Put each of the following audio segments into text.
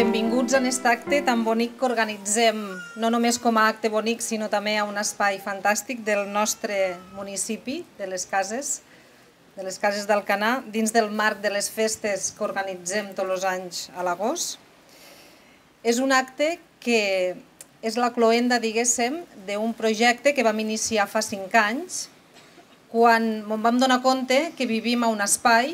Benvinguts en aquest acte tan bonic que organitzem, no només com a acte bonic, sinó també a un espai fantàstic del nostre municipi, de les Cases d'Alcanar, dins del marc de les festes que organitzem tots els anys a l'agost. És un acte que és la cloenda, diguéssim, d'un projecte que vam iniciar fa 5 anys, quan ens vam donar compte que vivim a un espai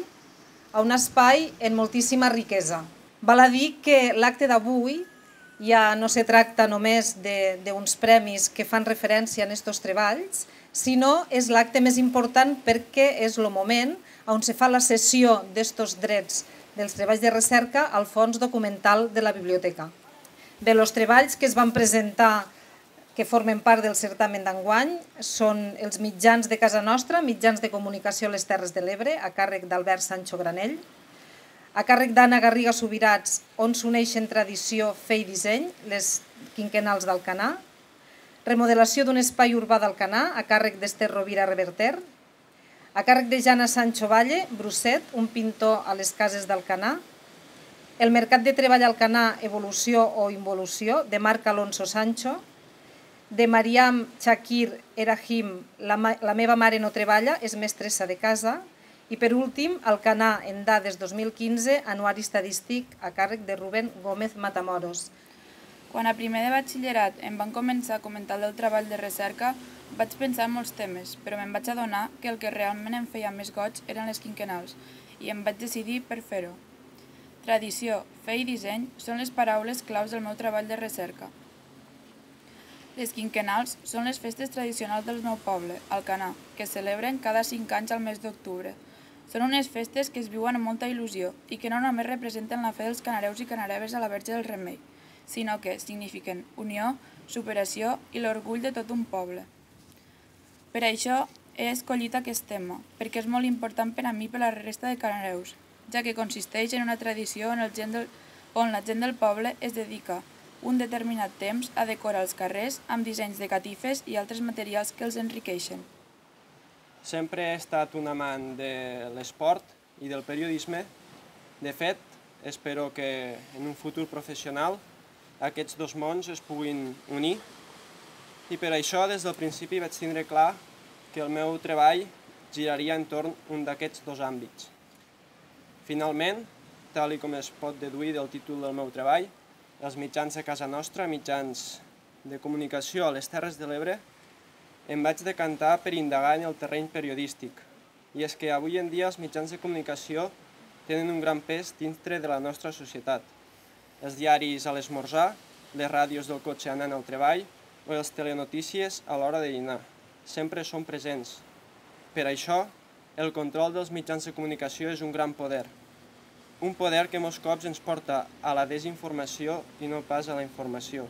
en moltíssima riquesa. Val a dir que l'acte d'avui ja no se tracta només d'uns premis que fan referència a aquests treballs, sinó és l'acte més important perquè és el moment on se fa la cessió d'aquests drets dels treballs de recerca al fons documental de la biblioteca. Bé, els treballs que es van presentar, que formen part del certamen d'enguany, són els mitjans de casa nostra, mitjans de comunicació a les Terres de l'Ebre, a càrrec d'Albert Sancho Granell, a càrrec d'Anna Garriga Subirats, on s'uneixen tradició, fe i disseny, les quinquennals d'Alcanar, remodelació d'un espai urbà d'Alcanar, a càrrec d'Ester Rovira Reverter, a càrrec de Jana Sancho Valle, Brusset, un pintor a les Cases d'Alcanar, el Mercat de Treball Alcanar, Evolució o Involució, de Marc Alonso Sancho, de Mariam Chakir Erahim, La meva mare no treballa, és mestressa de casa, i per últim, Alcanar en dades 2015, anuari estadístic a càrrec de Rubén Gómez Matamoros. Quan a primer de batxillerat em van començar a comentar del treball de recerca, vaig pensar en molts temes, però me'n vaig adonar que el que realment em feia més goig eren les quinquennals, i em vaig decidir per fer-ho. Tradició, fe i disseny són les paraules claus del meu treball de recerca. Les quinquennals són les festes tradicionals del meu poble, Alcanar, que es celebren cada 5 anys al mes d'octubre. Són unes festes que es viuen amb molta il·lusió i que no només representen la fe dels canareus i canareves a la Verge del Remei, sinó que signifiquen unió, superació i l'orgull de tot un poble. Per això he escollit aquest tema, perquè és molt important per a mi i per a la resta de canareus, ja que consisteix en una tradició on la gent del poble es dedica un determinat temps a decorar els carrers amb dissenys de catifes i altres materials que els enriqueixen. Sempre he estat un amant de l'esport i del periodisme. De fet, espero que en un futur professional aquests dos mons es puguin unir i per això des del principi vaig tindre clar que el meu treball giraria entorn un d'aquests dos àmbits. Finalment, tal com es pot deduir del títol del meu treball, els mitjans de casa nostra, mitjans de comunicació a les Terres de l'Ebre, em vaig decantar per indagar en el terreny periodístic. I és que avui en dia els mitjans de comunicació tenen un gran pes dintre de la nostra societat. Els diaris a l'esmorzar, les ràdios del cotxe anant al treball o les telenotícies a l'hora de dinar. Sempre són presents. Per això, el control dels mitjans de comunicació és un gran poder. Un poder que molts cops ens porta a la desinformació i no pas a la informació.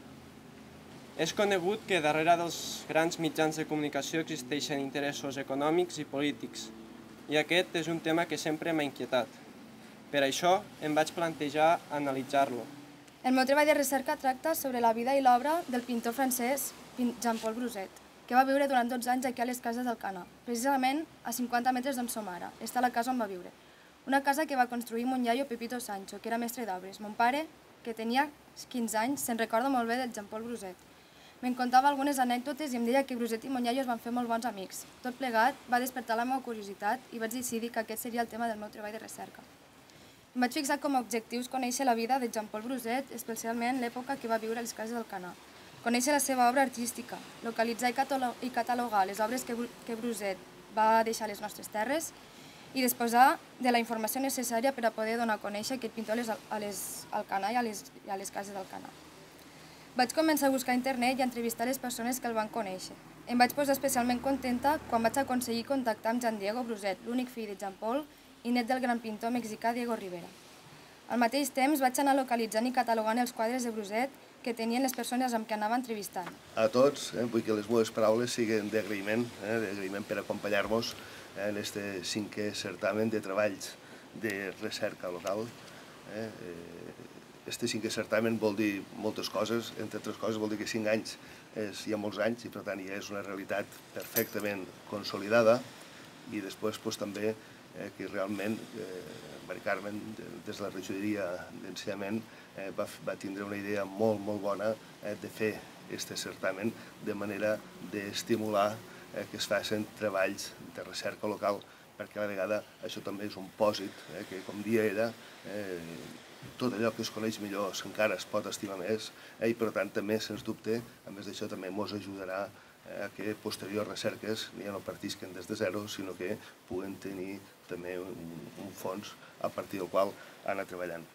És conegut que darrere dels grans mitjans de comunicació existeixen interessos econòmics i polítics, i aquest és un tema que sempre m'ha inquietat. Per això em vaig plantejar analitzar-lo. El meu treball de recerca tracta sobre la vida i l'obra del pintor francès Jean-Paul Brusset, que va viure durant 12 anys aquí a les Cases d'Alcanar, precisament a 50 metres d'on som ara. Està la casa on va viure. Una casa que va construir mon iaio Pepito Sancho, que era mestre d'obres. Mon pare, que tenia 15 anys, se'n recorda molt bé del Jean-Paul Brusset. Me'n contava algunes anècdotes i em deia que Brusset i mon iaio es van fer molt bons amics. Tot plegat va despertar la meva curiositat i vaig decidir que aquest seria el tema del meu treball de recerca. Em vaig fixar com a objectius conèixer la vida de Jean-Paul Brusset, especialment l'època que va viure a les Cases d'Alcanar. Conèixer la seva obra artística, localitzar i catalogar les obres que Brusset va deixar a les nostres terres i disposar de la informació necessària per a poder donar a conèixer aquest pintor a les Alcanar i a les Cases d'Alcanar. Vaig començar a buscar a internet i a entrevistar les persones que el van conèixer. Em vaig posar especialment contenta quan vaig aconseguir contactar amb Jean Diego Brusset, l'únic fill de Jean-Paul i net del gran pintor mexicà Diego Rivera. Al mateix temps vaig anar localitzant i catalogant els quadres de Brusset que tenien les persones amb què anava entrevistant. A tots, vull que les meves paraules siguin d'agraïment per acompanyar-nos en aquest 5è certamen de treballs de recerca local. Este 5è certamen vol dir moltes coses, entre altres coses vol dir que 5 anys hi ha molts anys i per tant ja és una realitat perfectament consolidada i després també que realment Mari Carmen, des de la regidoria d'ensenyament, va tindre una idea molt bona de fer aquest certamen de manera d'estimular que es facin treballs de recerca local, perquè a la vegada això també és un pòsit, que com dia era, tot allò que es coneix millor encara es pot estimar més, i per tant també, sens dubte, a més d'això també ens ajudarà a que posteriors recerques ja no partisquen des de zero, sinó que puguen tenir també un fons a partir del qual anar treballant.